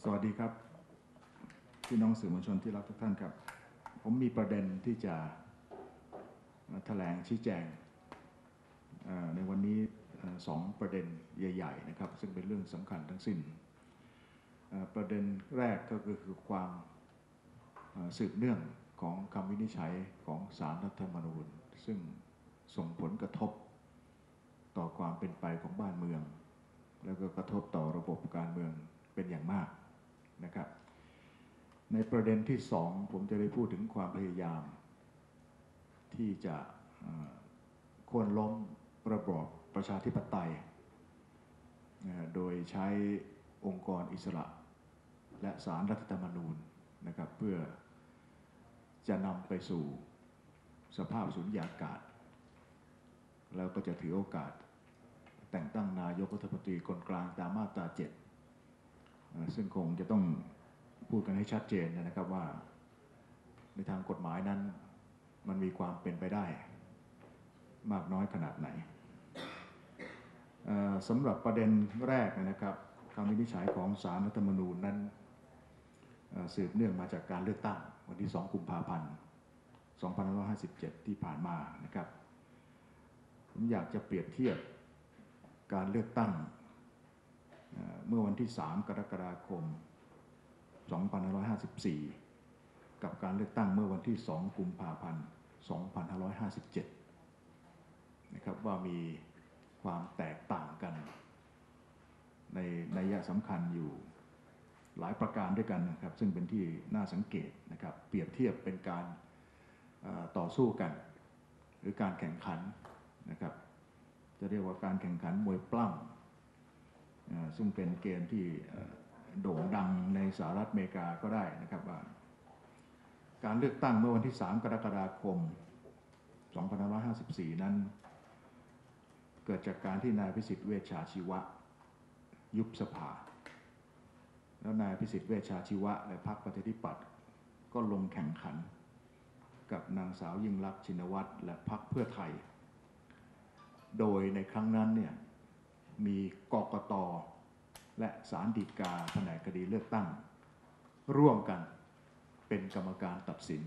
สวัสดีครับพี่น้องสื่อมวลชนที่รักทุกท่านครับผมมีประเด็นที่จะแถลงชี้แจงในวันนี้สองประเด็นใหญ่ๆนะครับซึ่งเป็นเรื่องสำคัญทั้งสิ้นประเด็นแรกก็คือความสืบเนื่องของคำวินิจฉัยของศาลรัฐธรรมนูญซึ่งส่งผลกระทบต่อความเป็นไปของบ้านเมืองแล้วก็กระทบต่อระบบการเมืองเป็นอย่างมากนะครับในประเด็นที่สองผมจะได้พูดถึงความพยายามที่จะโค่นล้มระบอบประชาธิปไตยโดยใช้องค์กรอิสระและศาลรัฐธรรมนูญนะครับเพื่อจะนำไปสู่สภาพสุญญากาศแล้วก็จะถือโอกาสแต่งตั้งนายกรัฐมนตรีคนกลางตามมาตรา7ซึ่งคงจะต้องพูดกันให้ชัดเจนนะครับว่าในทางกฎหมายนั้นมันมีความเป็นไปได้มากน้อยขนาดไหนสำหรับประเด็นแรกนะครับคำวินิจฉัยของศาลรัฐธรรมนูญนั้นสืบเนื่องมาจากการเลือกตั้งวันที่2 กุมภาพันธ์ 2557 ที่ผ่านมานะครับผมอยากจะเปรียบเทียบการเลือกตั้งเมื่อวันที่3 กรกฎาคม 2554 กับการเลือกตั้งเมื่อวันที่2 กุมภาพันธ์ 2557 นะครับว่ามีความแตกต่างกันในนัยสำคัญอยู่หลายประการด้วยกันนะครับซึ่งเป็นที่น่าสังเกตนะครับเปรียบเทียบเป็นการต่อสู้กันหรือการแข่งขันนะครับจะเรียกว่าการแข่งขันมวยปล้ำซึ่งเป็นเกมที่โด่งดังในสหรัฐอเมริกาก็ได้นะครับว่าการเลือกตั้งเมื่อวันที่3 กรกฎาคม 2554 นั้นเกิดจากการที่นายพิสิทธิ์เวชชาชีวะยุบสภาแล้วนายพิสิทธิ์เวชชาชีวะและพรรคประชาธิปัตย์ก็ลงแข่งขันกับนางสาวยิ่งลักษณ์ชินวัตรและพรรคเพื่อไทยโดยในครั้งนั้นเนี่ยมีกกต.และศาลฎีกาแผนกคดีเลือกตั้งร่วมกันเป็นกรรมการตัดสิน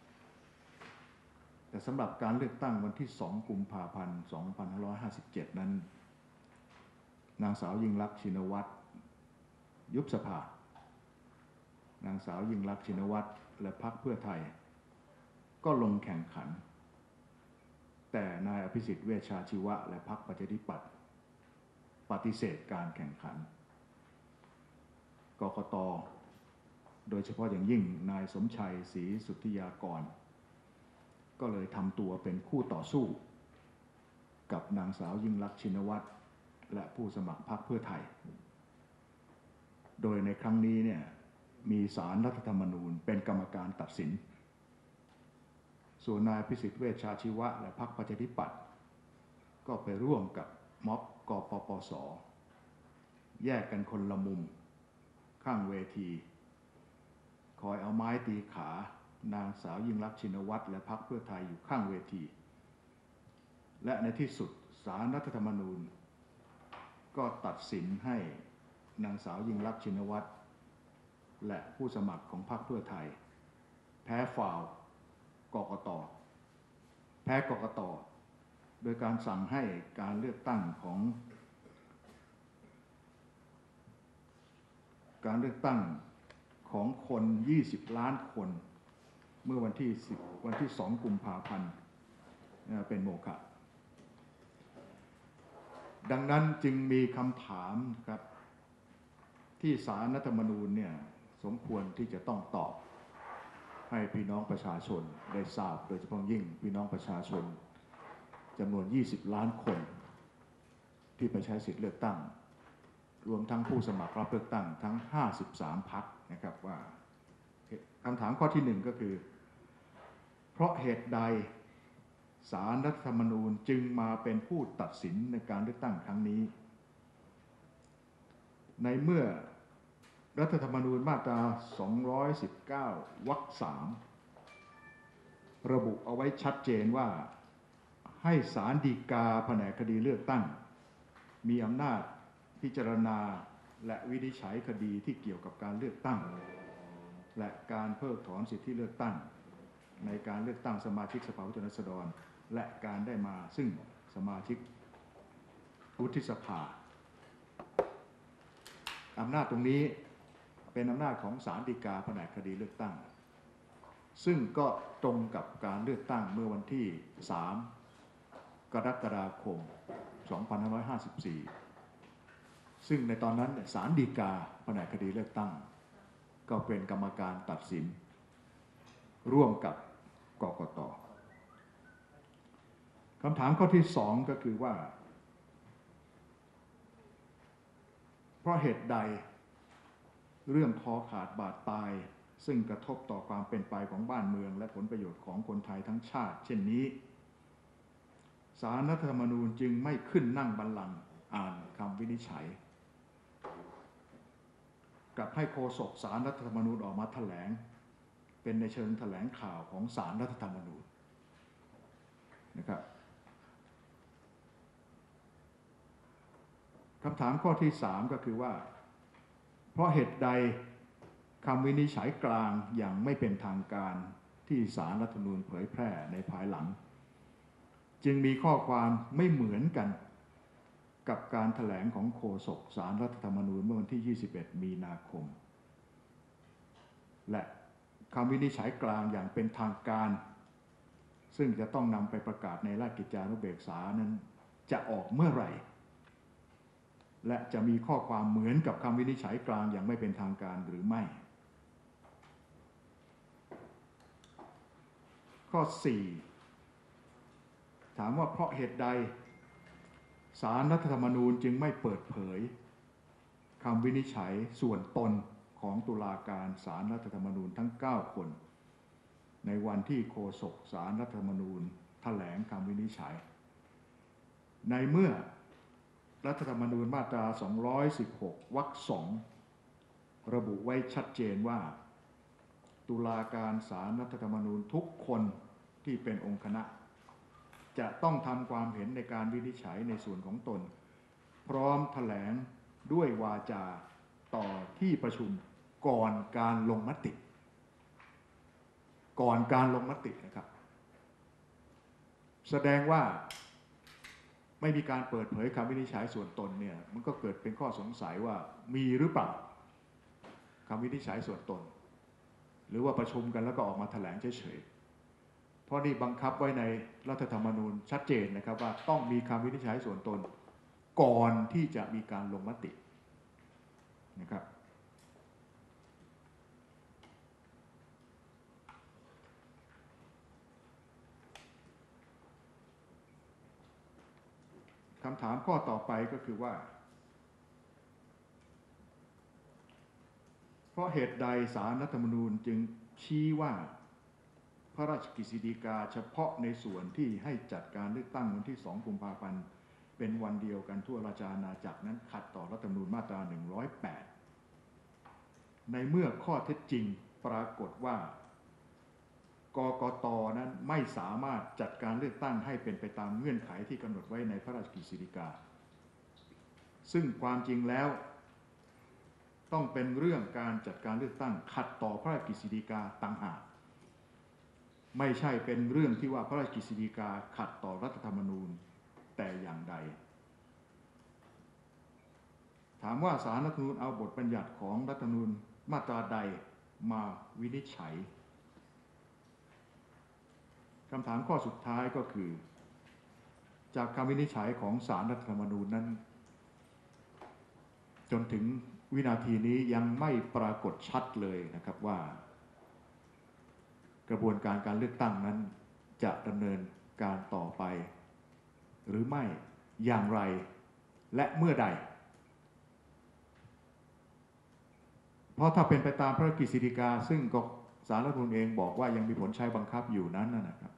แต่สำหรับการเลือกตั้งวันที่2 กุมภาพันธ์ 2557 นั้นนางสาวยิ่งลักษณ์ชินวัตรยุบสภานางสาวยิ่งลักษณ์ชินวัตรและพรรคเพื่อไทยก็ลงแข่งขันแต่นายอภิสิทธิ์เวชชาชีวะและพรรคประชาธิปัตย์ปฏิเสธการแข่งขันกกต.โดยเฉพาะอย่างยิ่งนายสมชัยศรีสุทธิยากรก็เลยทำตัวเป็นคู่ต่อสู้กับนางสาวยิ่งลักษณ์ชินวัตรและผู้สมัครพรรคเพื่อไทยโดยในครั้งนี้เนี่ยมีศาลรัฐธรรมนูญเป็นกรรมการตัดสินส่วนนายพิสิทธิ์เวชชาชีวะและพรรคประชาธิปัตย์ก็ไปร่วมกับม็อบกปปส.แยกกันคนละมุมข้างเวทีคอยเอาไม้ตีขานางสาวยิ่งลักษณ์ชินวัตรและพรรคเพื่อไทยอยู่ข้างเวทีและในที่สุดศาลรัฐธรรมนูญก็ตัดสินให้นางสาวยิ่งลักษณ์ชินวัตรและผู้สมัครของพรรคเพื่อไทยแพ้ฟาวกกต.แพ้กกต.โดยการสั่งให้การเลือกตั้งของคน20 ล้านคนเมื่อวันที่ 2 กุมภาพันธ์เป็นโมฆะดังนั้นจึงมีคำถามครับที่ศาลรัฐธรรมนูญเนี่ยสมควรที่จะต้องตอบให้พี่น้องประชาชนได้ทราบโดยเฉพาะยิ่งพี่น้องประชาชนจำนวน20 ล้านคนที่ไปใช้สิทธิเลือกตั้งรวมทั้งผู้สมัครรับเลือกตั้งทั้ง53 พรรคนะครับว่าคำถามข้อที่1ก็คือเพราะเหตุใดศาลรัฐธรรมนูญจึงมาเป็นผู้ตัดสินในการเลือกตั้งครั้งนี้ในเมื่อรัฐธรรมนูญมาตรา219 วรรค 3ระบุเอาไว้ชัดเจนว่าให้ศาลฎีกาแผนกคดีเลือกตั้งมีอำนาจพิจารณาและวินิจฉัยคดีที่เกี่ยวกับการเลือกตั้งและการเพิกถอนสิทธิเลือกตั้งในการเลือกตั้งสมาชิกสภาผู้แทนราษฎรและการได้มาซึ่งสมาชิกวุฒิสภาอำนาจตรงนี้เป็นอำนาจของศาลฎีกาแผนกคดีเลือกตั้งซึ่งก็ตรงกับการเลือกตั้งเมื่อวันที่3 กรกฎาคม 2554 ซึ่งในตอนนั้นศาลฎีกาแผนกคดีเลือกตั้งก็เป็นกรรมการตัดสินร่วมกับกกต.คำถามข้อที่2ก็คือว่าเพราะเหตุใดเรื่องคอขาดบาดตายซึ่งกระทบต่อความเป็นไปของบ้านเมืองและผลประโยชน์ของคนไทยทั้งชาติเช่นนี้ศาลรัฐธรรมนูญจึงไม่ขึ้นนั่งบัลลังก์อ่านคำวินิจฉัยกลับให้โฆษกศาลรัฐธรรมนูญออกมาแถลงเป็นในเชิงแถลงข่าวของศาลรัฐธรรมนูญนะครับคำถามข้อที่3ก็คือว่าเพราะเหตุใดคำวินิจฉัยกลางอย่างไม่เป็นทางการที่ศาลรัฐธรรมนูญเผยแพร่ในภายหลังจึงมีข้อความไม่เหมือนกันกับการแถลงของโฆษกศาลรัฐธรรมนูญเมื่อวันที่21 มีนาคมและคำวินิจฉัยกลางอย่างเป็นทางการซึ่งจะต้องนำไปประกาศในราชกิจจานุเบกษานั้นจะออกเมื่อไหร่และจะมีข้อความเหมือนกับคำวินิจฉัยกลางอย่างไม่เป็นทางการหรือไม่ข้อ4ถามว่าเพราะเหตุใดศาลรัฐธรรมนูญจึงไม่เปิดเผยคำวินิจฉัยส่วนตนของตุลาการศาลรัฐธรรมนูญทั้ง9คนในวันที่โฆษกศาลรัฐธรรมนูญแถลงคำวินิจฉัยในเมื่อรัฐธรรมนูญมาตรา216 วรรค 2ระบุไว้ชัดเจนว่าตุลาการศาลรัฐธรรมนูญทุกคนที่เป็นองค์คณะจะต้องทำความเห็นในการวินิจฉัยในส่วนของตนพร้อมแถลงด้วยวาจาต่อที่ประชุมก่อนการลงมตินะครับแสดงว่าไม่มีการเปิดเผยคำวินิจฉัยส่วนตนเนี่ยมันก็เกิดเป็นข้อสงสัยว่ามีหรือเปล่าคำวินิจฉัยส่วนตนหรือว่าประชุมกันแล้วก็ออกมาแถลงเฉยๆเพราะนี่บังคับไว้ในรัฐธรรมนูญชัดเจนนะครับว่าต้องมีคำวินิจฉัยส่วนตนก่อนที่จะมีการลงมตินะครับคำถามข้อต่อไปก็คือว่าเพราะเหตุใดศาลรัฐธรรมนูญจึงชี้ว่าพระราชกฤษฎีกาเฉพาะในส่วนที่ให้จัดการเลือกตั้งวันที่2 กุมภาพันธ์เป็นวันเดียวกันทั่วราชอาณาจักรนั้นขัดต่อรัฐธรรมนูญมาตรา108ในเมื่อข้อเท็จจริงปรากฏว่ากกต.นั้นไม่สามารถจัดการเลือกตั้งให้เป็นไปตามเงื่อนไขที่กำหนดไว้ในพระราชกฤษฎีกาซึ่งความจริงแล้วต้องเป็นเรื่องการจัดการเลือกตั้งขัดต่อพระราชกฤษฎีกาต่างหากไม่ใช่เป็นเรื่องที่ว่าพระราชกฤษฎีกาขัดต่อรัฐธรรมนูญแต่อย่างใดถามว่าศาลรัฐธรรมนูญเอาบทบัญญัติของรัฐธรรมนูญมาตราใดมาวินิจฉัยคำถามข้อสุดท้ายก็คือจากคำวินิจฉัยของศาลรัฐธรรมนูญนั้นจนถึงวินาทีนี้ยังไม่ปรากฏชัดเลยนะครับว่ากระบวนการการเลือกตั้งนั้นจะดำเนินการต่อไปหรือไม่อย่างไรและเมื่อใดเพราะถ้าเป็นไปตามพระราชกฤษฎีกาซึ่งก็ศาลรัฐธรรมนูญเองบอกว่ายังมีผลใช้บังคับอยู่นั้นนะครับ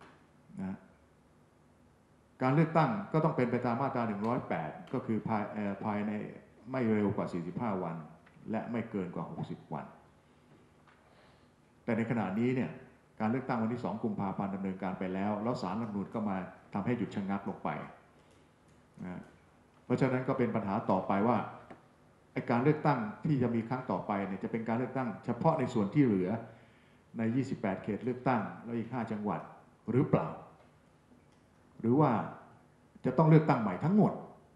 การเลือกตั้งก็ต้องเป็นไปตามมาตรา108ก็คือภายในไม่เร็วกว่า45 วันและไม่เกินกว่า60 วันแต่ในขณะนี้เนี่ยการเลือกตั้งวันที่2 กุมภาพันธ์ดำเนินการไปแล้วศาลรัฐธรรมนูญก็มาทำให้หยุดชะงักลงไปนะเพราะฉะนั้นก็เป็นปัญหาต่อไปว่าการเลือกตั้งที่จะมีครั้งต่อไปเนี่ยจะเป็นการเลือกตั้งเฉพาะในส่วนที่เหลือใน 28 เขตเลือกตั้งแล้วอีก 5 จังหวัดหรือเปล่าหรือว่าจะต้องเลือกตั้งใหม่ทั้งหมด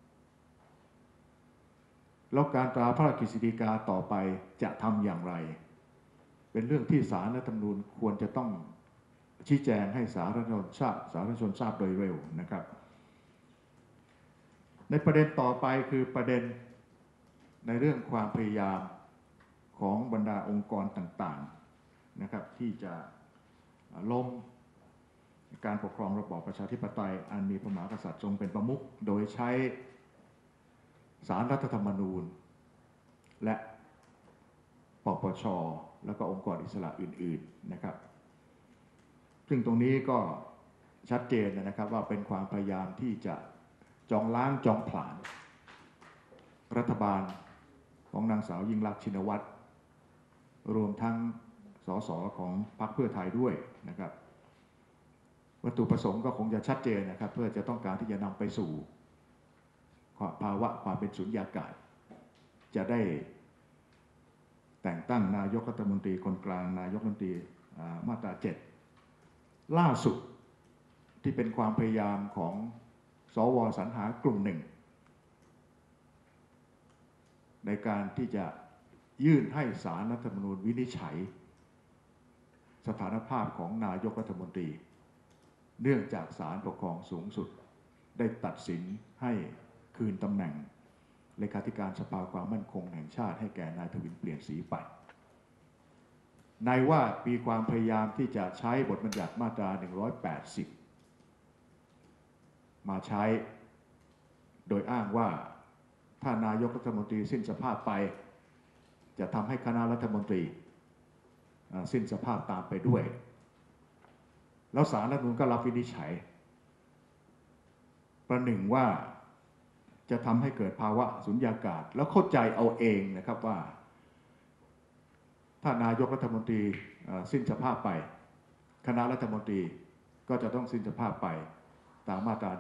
แล้วการตราพระราชกฤษฎีกาต่อไปจะทำอย่างไรเป็นเรื่องที่ศาลรัฐธรรมนูญควรจะต้องชี้แจงให้สาธารณชนทราบโดยเร็วนะครับในประเด็นต่อไปคือประเด็นในเรื่องความพยายามของบรรดาองค์กรต่างๆนะครับที่จะล้มการปกครองระบอบประชาธิปไตยอันมีพระมหากษัตริย์ทรงเป็นประมุขโดยใช้ศาลรัฐธรรมนูญและปปช.แล้วก็องค์กรอิสระอื่นๆนะครับซึ่งตรงนี้ก็ชัดเจนนะครับว่าเป็นความพยายามที่จะจองล้างจองผลาญรัฐบาลของนางสาวยิ่งลักษณ์ชินวัตรรวมทั้งสสของพรรคเพื่อไทยด้วยนะครับวัตถุประสงค์ก็คงจะชัดเจนนะครับเพื่อจะต้องการที่จะนำไปสู่ภาวะความเป็นสุญญากาศจะได้แต่งตั้งนายกรัฐมนตรีคนกลางนายกรัฐมนตรีมาตรา 7ล่าสุดที่เป็นความพยายามของสว.สรรหากลุ่มหนึ่งในการที่จะยื่นให้ศาลรัฐธรรมนูญวินิจฉัยสถานภาพของนายกรัฐมนตรีเนื่องจากศาลปกครองสูงสุดได้ตัดสินให้คืนตำแหน่งเลขาธิการสภาความมั่นคงแห่งชาติให้แก่นายทวินเปลี่ยนสีไปนายว่ามีความพยายามที่จะใช้บทบัญญัติมาตรา 180 มาใช้โดยอ้างว่าถ้านายกรัฐมนตรีสิ้นสภาพไปจะทำให้คณะรัฐมนตรีสิ้นสภาพตามไปด้วยแล้วศาลรัฐธรรมนูญก็รับวินิจฉัยประหนึ่งว่าจะทำให้เกิดภาวะสุญญากาศแล้วเข้าใจเอาเองนะครับว่าถ้านายกรัฐมนตรีสิ้นสภาพไปคณะรัฐมนตรีก็จะต้องสิ้นสภาพไปตามมาตรา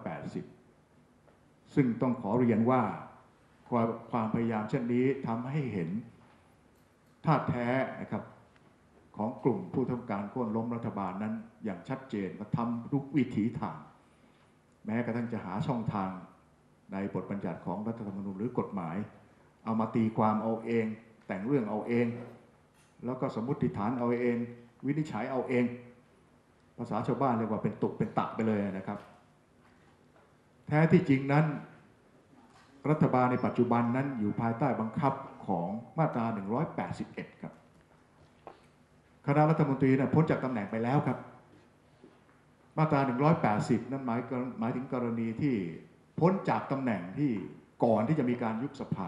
180 ซึ่งต้องขอเรียนว่าความพยายามเช่นนี้ทำให้เห็นท่าแท้นะครับของกลุ่มผู้ต้องการโค่นล้มรัฐบาลนั้นอย่างชัดเจนว่าทำทุกวิถีทางแม้กระทั่งจะหาช่องทางในบทบัญญัติของรัฐธรรมนูญหรือกฎหมายเอามาตีความเอาเองแต่งเรื่องเอาเองแล้วก็สมมติฐานเอาเองวินิจฉัยเอาเองภาษาชาวบ้านเรียกว่าเป็นตุเป็นตะไปเลยนะครับแท้ที่จริงนั้นรัฐบาลในปัจจุบันนั้นอยู่ภายใต้บังคับของมาตรา 181 ครับคณะรัฐมนตรีนั้นพ้นจากตำแหน่งไปแล้วครับมาตรา 180 นั้นหมายถึงกรณีที่พ้นจากตำแหน่งที่ก่อนที่จะมีการยุบสภา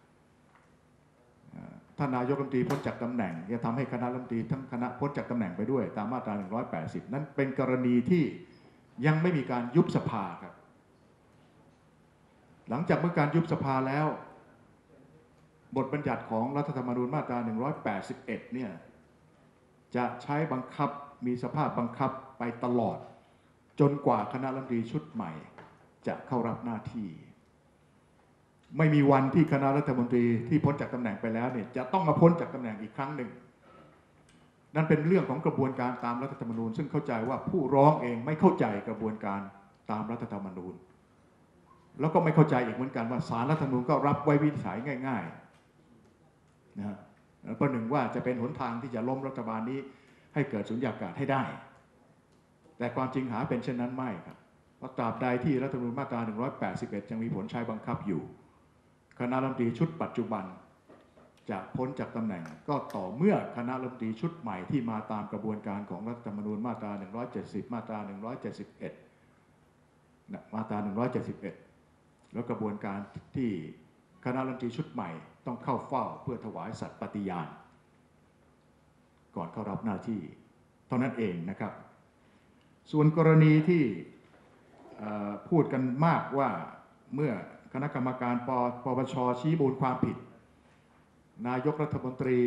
ท่านนายกรัฐมนตรีพ้นจากตำแหน่งจะทำให้คณะรัฐมนตรีทั้งคณะพ้นจากตำแหน่งไปด้วยตามมาตรา 180 นั้นเป็นกรณีที่ยังไม่มีการยุบสภาครับหลังจากเมื่อการยุบสภาแล้วบทบัญญัติของรัฐธรรมนูญมาตรา 181 เนี่ยจะใช้บังคับมีสภาพบังคับไปตลอดจนกว่าคณะรัฐมนตรีชุดใหม่จะเข้ารับหน้าที่ไม่มีวันที่คณะรัฐมนตรีที่พ้นจากตำแหน่งไปแล้วเนี่ยจะต้องมาพ้นจากตำแหน่งอีกครั้งหนึ่งนั่นเป็นเรื่องของกระบวนการตามรัฐธรรมนูญซึ่งเข้าใจว่าผู้ร้องเองไม่เข้าใจกระบวนการตามรัฐธรรมนูญแล้วก็ไม่เข้าใจอีกเหมือนกันว่าศาลรัฐธรรมนูญก็รับไว้วินิจฉัยง่ายๆนะฮะประหนึ่งว่าจะเป็นหนทางที่จะล้มรัฐบาลนี้ให้เกิดสุญญากาศให้ได้แต่ความจริงหาเป็นเช่นนั้นไม่ครับเพราะตราบใดที่รัฐธรรมนูญมาตรา 181 ยังมีผลใช้บังคับอยู่คณะรัฐมนตรีชุดปัจจุบันจะพ้นจากตำแหน่งก็ต่อเมื่อคณะรัฐมนตรีชุดใหม่ที่มาตามกระบวนการของรัฐธรรมนูญมาตรา 170 มาตรา 171 มาตรา 171 แล้วกระบวนการที่คณะรัฐมนตรีชุดใหม่ต้องเข้าเฝ้าเพื่อถวายสัตย์ปฏิญาณก่อนเข้ารับหน้าที่เท่านั้นเองนะครับส่วนกรณีที่พูดกันมากว่าเมื่อคณะกรรมการปปช.ชี้มูลความผิดนายกรัฐมนตรี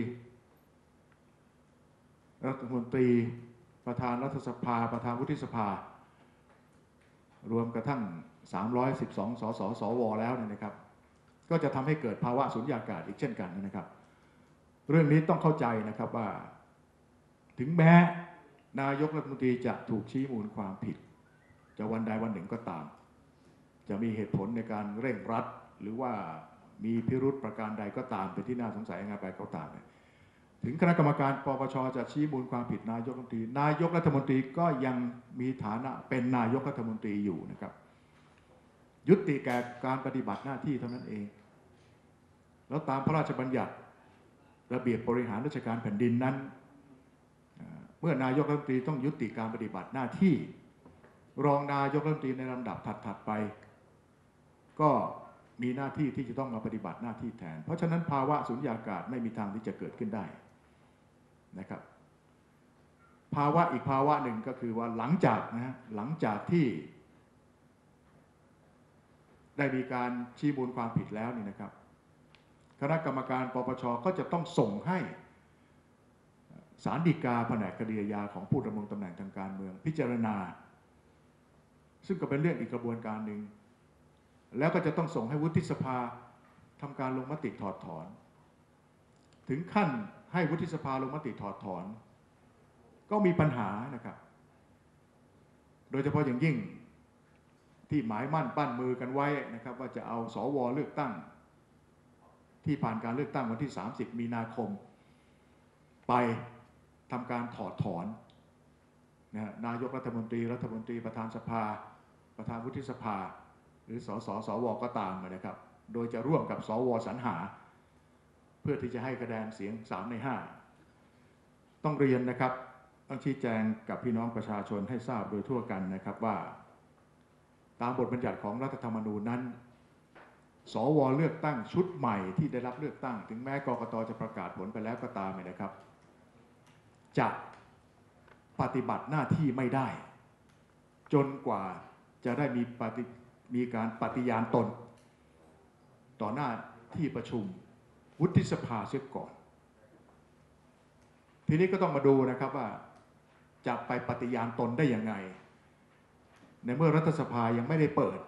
ประธานรัฐสภาประธานวุฒิสภารวมกระทั่ง312 สส สว.แล้วเนี่ยนะครับก็จะทำให้เกิดภาวะสุญญากาศอีกเช่นกันนะครับ เรื่องนี้ต้องเข้าใจนะครับว่าถึงแม้นายกรัฐมนตรีจะถูกชี้มูลความผิดจะวันใดวันหนึ่งก็ตาม จะมีเหตุผลในการเร่งรัดหรือว่ามีพิรุธประการใดก็ตามเป็นที่น่าสงสัยยังไงไปก็ตามถึงคณะกรรมการปปชจะชี้มูลความผิดนายกรัฐมนตรีนายกรัฐมนตรีก็ยังมีฐานะเป็นนายกรัฐมนตรีอยู่นะครับยุติแก่การปฏิบัติหน้าที่เท่านั้นเองแล้วตามพระราชบัญญัติระเบียบบริหารราชการแผ่นดินนั้นเมื่อนายกรัฐมนตรีต้องยุติการปฏิบัติหน้าที่รองนายกรัฐมนตรีในลำดับถัดๆไปก็มีหน้าที่ที่จะต้องมาปฏิบัติหน้าที่แทนเพราะฉะนั้นภาวะสุญญากาศไม่มีทางที่จะเกิดขึ้นได้นะครับภาวะอีกภาวะหนึ่งก็คือว่าหลังจากที่ได้มีการชี้มูลความผิดแล้วนี่นะครับคณะกรรมการปปชก็จะต้องส่งให้ศาลฎีกาแผนกคดีอาญาของผู้ดำรงตำแหน่งทางการเมืองพิจารณาซึ่งก็เป็นเรื่องอีกกระบวนการหนึ่งแล้วก็จะต้องส่งให้วุฒิสภาทำการลงมติถอดถอนถึงขั้นให้วุฒิสภาลงมติถอดถอนก็มีปัญหานะครับโดยเฉพาะอย่างยิ่งที่หมายมั่นปั้นมือกันไว้นะครับว่าจะเอาสวเลือกตั้งที่ผ่านการเลือกตั้งวันที่30มีนาคมไปทำการถอดถอนนายกรัฐมนตรีประธานสภาประธานวุฒิสภาหรือสวก็ตามนะครับโดยจะร่วมกับสวสรรหาเพื่อที่จะให้คะแนนเสียง3 ใน 5ต้องเรียนนะครับต้องชี้แจงกับพี่น้องประชาชนให้ทราบโดยทั่วกันนะครับว่าตามบทบัญญัติของรัฐธรรมนูญนั้นสวเลือกตั้งชุดใหม่ที่ได้รับเลือกตั้งถึงแม้กกตจะประกาศผลไปแล้วก็ตามนะครับจะปฏิบัติหน้าที่ไม่ได้จนกว่าจะได้มีการปฏิญาณตนต่อหน้าที่ประชุมวุฒิสภาเสียก่อนทีนี้ก็ต้องมาดูนะครับว่าจะไปปฏิญาณตนได้ยังไงในเมื่อรัฐสภายังไม่ได้เปิด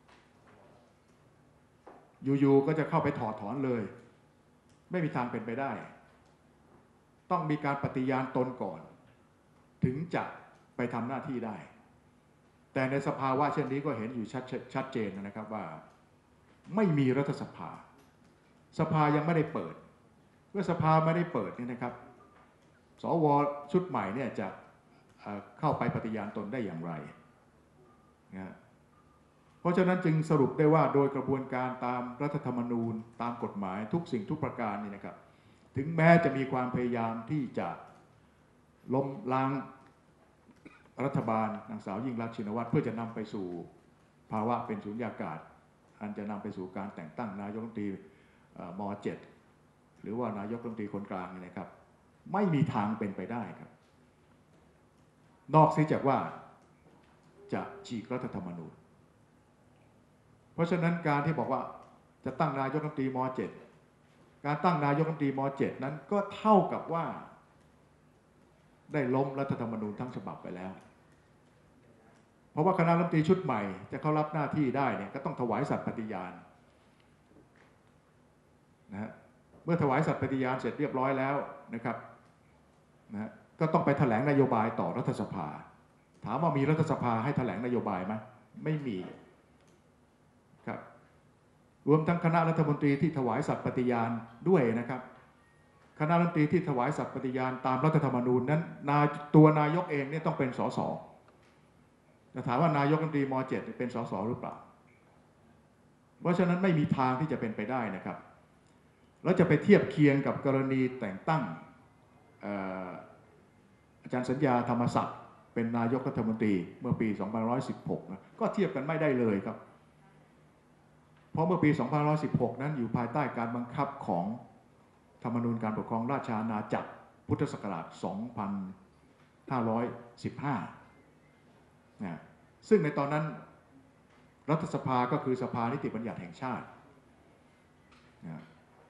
อยู่ๆก็จะเข้าไปถอดถอนเลยไม่มีทางเป็นไปได้ต้องมีการปฏิญาณตนก่อนถึงจะไปทำหน้าที่ได้แต่ในสภาวะเช่นนี้ก็เห็นอยู่ชัดเจนนะครับว่าไม่มีรัฐสภาสภายังไม่ได้เปิดเมื่อสภาไม่ได้เปิดนี่นะครับสวชุดใหม่เนี่ยจะเข้าไปปฏิญาณตนได้อย่างไรนะเพราะฉะนั้นจึงสรุปได้ว่าโดยกระบวนการตามรัฐธรรมนูญตามกฎหมายทุกสิ่งทุกประการนี่นะครับถึงแม้จะมีความพยายามที่จะล้มล้างรัฐบาลนางสาวยิ่งลักษณ์ชินวัตรเพื่อจะนำไปสู่ภาวะเป็นสุญญากาศอันจะนำไปสู่การแต่งตั้งนายกรัฐมนตรีม.7 หรือว่านายกรัฐมนตรีคนกลางนี่นะครับไม่มีทางเป็นไปได้ครับนอกเสียจากว่าจะฉีกรัฐธรรมนูญเพราะฉะนั้นการที่บอกว่าจะตั้งนายกรัฐมนตรีม.7 การตั้งนายกรัฐมนตรีม.7 นั้นก็เท่ากับว่าได้ล้มรัฐธรรมนูญทั้งฉบับไปแล้วเพราะว่าคณะรัฐมนตรีชุดใหม่จะเข้ารับหน้าที่ได้เนี่ยก็ต้องถวายสัตย์ปฏิญาณนะฮะเมื่อถวายสัตย์ปฏิญาณเสร็จเรียบร้อยแล้วนะครับนะก็ต้องไปแถลงนโยบายต่อรัฐสภาถามว่ามีรัฐสภาให้แถลงนโยบายไหมไม่มีครับรวมทั้งคณะรัฐมนตรีที่ถวายสัตย์ปฏิญาณด้วยนะครับคณะรัฐมนตรีที่ถวายสัตย์ปฏิญาณตามรัฐธรรมนูญนั้นตัวนายกเองเนี่ยต้องเป็นสสจะถามว่านายกรัฐมนตรีม.7 เป็นสสหรือเปล่าเพราะฉะนั้นไม่มีทางที่จะเป็นไปได้นะครับแล้วจะไปเทียบเคียงกับกรณีแต่งตั้งอาจารย์สัญญาธรรมศักดิ์เป็นนายกรัฐมนตรีเมื่อปี2516นะก็เทียบกันไม่ได้เลยครับเพราะเมื่อปี2516นั้นอยู่ภายใต้การบังคับของธรรมนูญการปกครองราชอาณาจักรพุทธศักราช 2515 นะซึ่งในตอนนั้นรัฐสภาก็คือสภานิติบัญญัติแห่งชาตินะ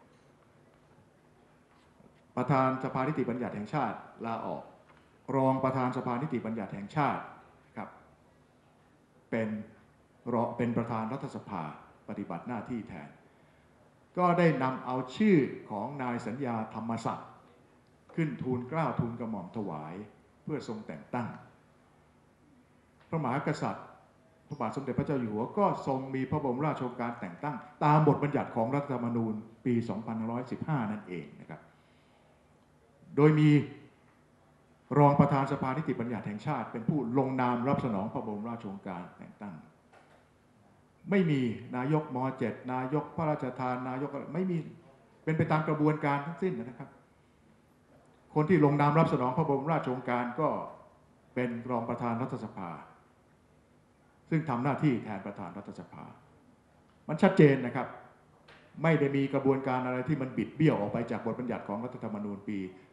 ประธานสภานิติบัญญัติแห่งชาติลาออกรองประธานสภานิติบัญญัติแห่งชาติครับเป็นประธานรัฐสภาปฏิบัติหน้าที่แทนก็ได้นำเอาชื่อของนายสัญญาธรรมศักดิ์ขึ้นทูลเกล้าทูลกระหม่อมถวายเพื่อทรงแต่งตั้งพระมหากษัตริย์พระบาทสมเด็จพระเจ้าอยู่หัวก็ทรงมีพระบรมราชโองการแต่งตั้งตามบทบัญญัติของรัฐธรรมนูญปี 2515 นั่นเองนะครับโดยมีรองประธานสภานิติบัญญัติแห่งชาติเป็นผู้ลงนามรับสนองพระบรมราชโองการแต่งตั้งไม่มีนายกม.7 นายกพระราชทานนายกไม่มีเป็นไปตามกระบวนการทั้งสิ้นนะครับคนที่ลงนามรับสนองพระบรมราชโองการก็เป็นรองประธานรัฐสภาซึ่งทำหน้าที่แทนประธานรัฐสภามันชัดเจนนะครับไม่ได้มีกระบวนการอะไรที่มันบิดเบี้ยวออกไปจากบทบัญญัติของรัฐธรรมนูญปี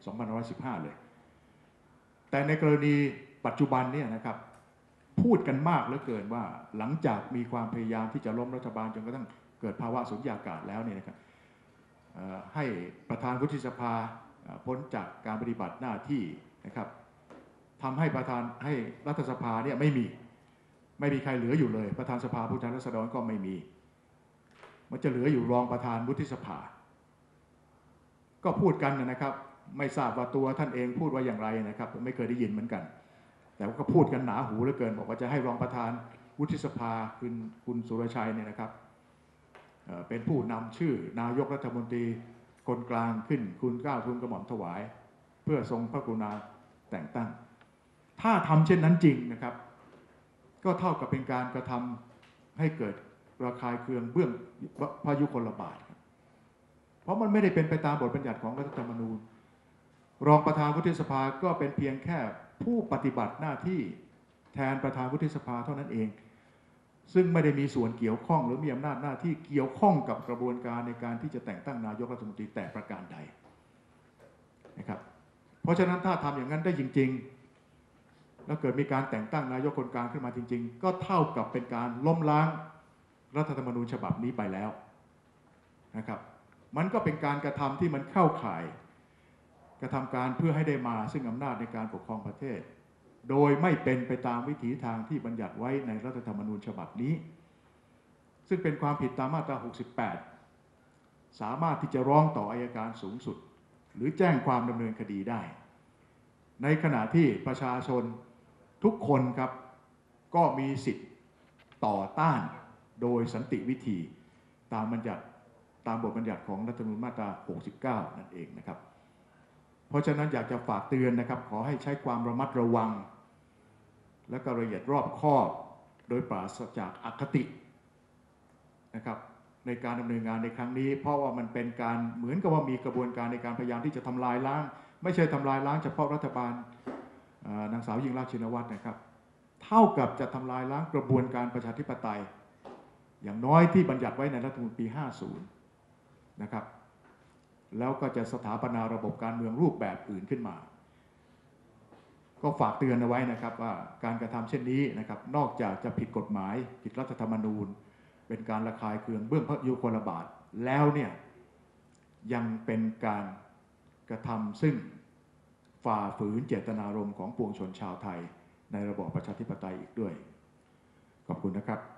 2515 เลยแต่ในกรณีปัจจุบันเนี่ยนะครับพูดกันมากเหลือเกินว่าหลังจากมีความพยายามที่จะล้มรัฐบาลจนกระทั่งเกิดภาวะสุญญากาศแล้วเนี่ยนะครับให้ประธานวุฒิสภาพ้นจากการปฏิบัติหน้าที่นะครับทำให้ให้รัฐสภาเนี่ยไม่มีใครเหลืออยู่เลยประธานสภาผู้แทนราษฎรก็ไม่มีมันจะเหลืออยู่รองประธานวุฒิสภาก็พูดกันนะครับไม่ทราบว่าตัวท่านเองพูดว่าอย่างไรนะครับผมไม่เคยได้ยินเหมือนกันแต่ว่าก็พูดกันหนาหูเหลือเกินบอกว่าจะให้รองประธานวุฒิสภาคุณสุรชัยเนี่ยนะครับเป็นผู้นำชื่อนายกรัฐมนตรีคนกลางขึ้นคุณเกล้าทูลกระหม่อมถวายเพื่อทรงพระกรุณาแต่งตั้งถ้าทำเช่นนั้นจริงนะครับก็เท่ากับเป็นการกระทำให้เกิดระคายเคืองเบื้องพยุคลบาทเพราะมันไม่ได้เป็นไปตามบทบัญญัติของรัฐธรรมนูญรองประธานวุฒิสภาก็เป็นเพียงแค่ผู้ปฏิบัติหน้าที่แทนประธานวุฒิสภาเท่านั้นเองซึ่งไม่ได้มีส่วนเกี่ยวข้องหรือมีอำนาจหน้าที่เกี่ยวข้องกับกระบวนการในการที่จะแต่งตั้งนายกรัฐมนตรีแต่ประการใดนะครับเพราะฉะนั้นถ้าทำอย่างนั้นได้จริงๆแล้วเกิดมีการแต่งตั้งนายกคนกลางขึ้นมาจริงๆก็เท่ากับเป็นการล้มล้างรัฐธรรมนูญฉบับนี้ไปแล้วนะครับมันก็เป็นการกระทำที่มันเข้าข่ายกระทำการเพื่อให้ได้มาซึ่งอำนาจในการปกครองประเทศโดยไม่เป็นไปตามวิถีทางที่บัญญัติไว้ในรัฐธรรมนูญฉบับนี้ซึ่งเป็นความผิดตามมาตรา 68 สามารถที่จะร้องต่ออัยการสูงสุดหรือแจ้งความดำเนินคดีได้ในขณะที่ประชาชนทุกคนครับก็มีสิทธิ์ต่อต้านโดยสันติวิธีตามบทบัญญัติของรัฐธรรมนูญมาตรา 69 นั่นเองนะครับเพราะฉะนั้นอยากจะฝากเตือนนะครับขอให้ใช้ความระมัดระวังและก็ละเอียดรอบคอบโดยปราศจากอคตินะครับในการดำเนินงานในครั้งนี้เพราะว่ามันเป็นการเหมือนกับว่ามีกระบวนการในการพยายามที่จะทำลายล้างไม่ใช่ทำลายล้างเฉพาะรัฐบาลนางสาวยิ่งลักษณ์ชินวัตรนะครับเท่ากับจะทำลายล้างกระบวนการประชาธิปไตยอย่างน้อยที่บัญญัติไว้ในรัฐธรรมนูญปี 50 นะครับแล้วก็จะสถาปนาระบบการเมืองรูปแบบอื่นขึ้นมาก็ฝากเตือนเอาไว้นะครับว่าการกระทำเช่นนี้นะครับนอกจากจะผิดกฎหมายผิดรัฐธรรมนูญเป็นการระคายเคืองเบื้องพยุคลบาทแล้วเนี่ยยังเป็นการกระทำซึ่งฝ่าฝืนเจตนารมณ์ของปวงชนชาวไทยในระบอบประชาธิปไตยอีกด้วยขอบคุณนะครับ